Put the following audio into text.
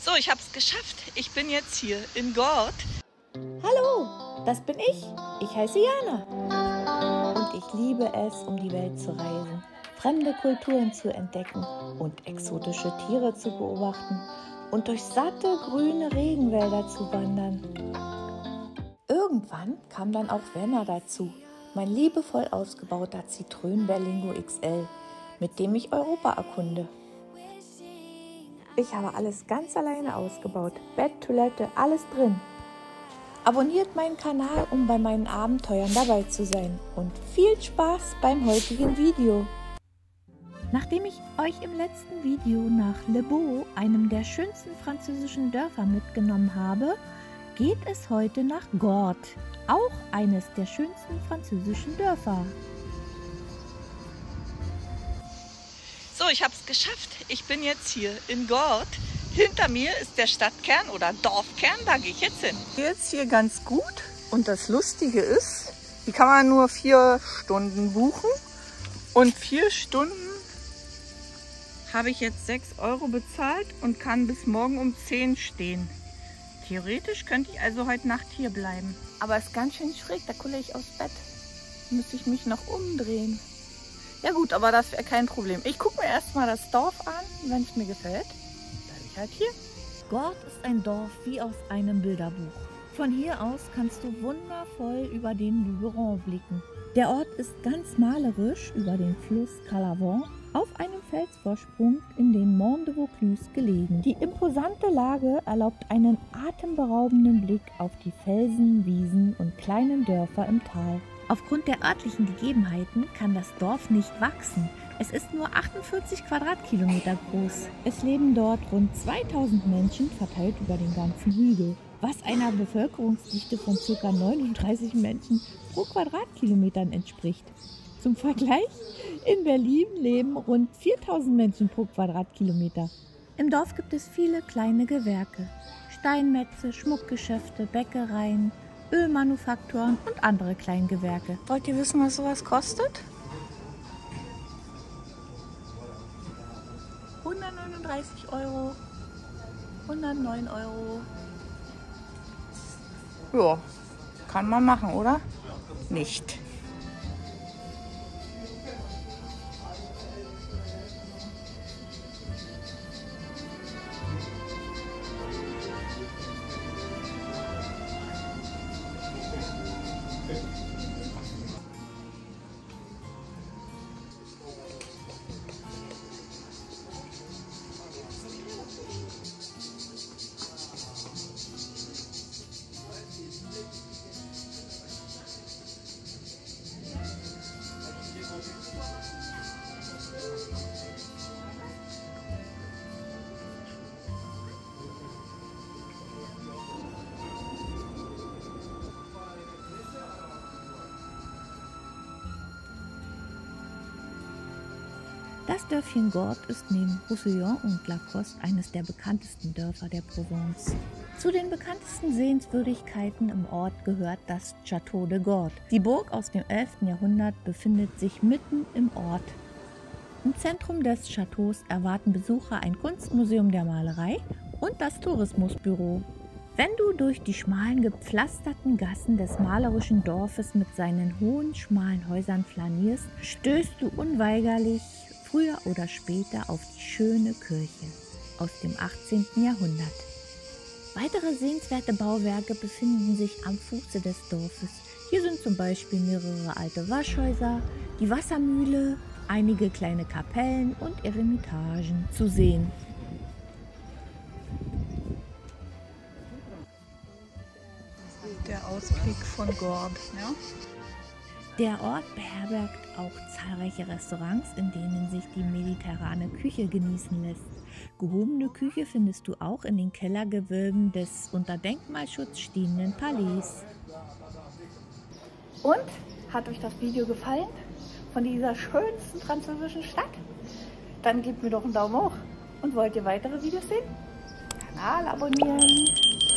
So, ich habe es geschafft. Ich bin jetzt hier in Gort. Hallo, das bin ich. Ich heiße Jana. Und ich liebe es, um die Welt zu reisen, fremde Kulturen zu entdecken und exotische Tiere zu beobachten und durch satte, grüne Regenwälder zu wandern. Irgendwann kam dann auch Werner dazu, mein liebevoll ausgebauter Citroën Berlingo XL, mit dem ich Europa erkunde. Ich habe alles ganz alleine ausgebaut, Bett, Toilette, alles drin. Abonniert meinen Kanal, um bei meinen Abenteuern dabei zu sein. Und viel Spaß beim heutigen Video. Nachdem ich euch im letzten Video nach Le Beau, einem der schönsten französischen Dörfer, mitgenommen habe, geht es heute nach Gort, auch eines der schönsten französischen Dörfer. So, ich habe es geschafft. Ich bin jetzt hier in Gort. Hinter mir ist der Stadtkern oder Dorfkern, da gehe ich jetzt hin. Jetzt hier ganz gut und das Lustige ist, die kann man nur 4 Stunden buchen und 4 Stunden habe ich jetzt 6 € bezahlt und kann bis morgen um 10 stehen. Theoretisch könnte ich also heute Nacht hier bleiben. Aber es ist ganz schön schräg, da kulle ich aufs Bett. Müsste ich mich noch umdrehen. Ja gut, aber das wäre kein Problem. Ich gucke mir erstmal das Dorf an, wenn es mir gefällt. Bleibe ich halt hier. Gort ist ein Dorf wie aus einem Bilderbuch. Von hier aus kannst du wundervoll über den Luberon blicken. Der Ort ist ganz malerisch über den Fluss Calavant auf einem Felsvorsprung in den Monts de Vaucluse gelegen. Die imposante Lage erlaubt einen atemberaubenden Blick auf die Felsen, Wiesen und kleinen Dörfer im Tal. Aufgrund der örtlichen Gegebenheiten kann das Dorf nicht wachsen. Es ist nur 48 Quadratkilometer groß. Es leben dort rund 2000 Menschen verteilt über den ganzen Hügel, was einer Bevölkerungsdichte von ca. 39 Menschen pro Quadratkilometer entspricht. Zum Vergleich, in Berlin leben rund 4000 Menschen pro Quadratkilometer. Im Dorf gibt es viele kleine Gewerke, Steinmetze, Schmuckgeschäfte, Bäckereien, Ölmanufakturen und andere Kleingewerke. Wollt ihr wissen, was sowas kostet? 139 €, 109 €. Ja, kann man machen, oder? Nicht. Das Dörfchen Gort ist neben Roussillon und Lacoste eines der bekanntesten Dörfer der Provence. Zu den bekanntesten Sehenswürdigkeiten im Ort gehört das Château de Gort. Die Burg aus dem 11. Jahrhundert befindet sich mitten im Ort. Im Zentrum des Châteaus erwarten Besucher ein Kunstmuseum der Malerei und das Tourismusbüro. Wenn du durch die schmalen, gepflasterten Gassen des malerischen Dorfes mit seinen hohen, schmalen Häusern flanierst, stößt du unweigerlich früher oder später auf die schöne Kirche aus dem 18. Jahrhundert. Weitere sehenswerte Bauwerke befinden sich am Fuße des Dorfes. Hier sind zum Beispiel mehrere alte Waschhäuser, die Wassermühle, einige kleine Kapellen und Eremitagen zu sehen. Der Ausblick von Gort. Ja? Der Ort beherbergt auch zahlreiche Restaurants, in denen sich die mediterrane Küche genießen lässt. Gehobene Küche findest du auch in den Kellergewölben des unter Denkmalschutz stehenden Palais. Und? Hat euch das Video gefallen? Von dieser schönsten französischen Stadt? Dann gebt mir doch einen Daumen hoch. Und wollt ihr weitere Videos sehen? Kanal abonnieren.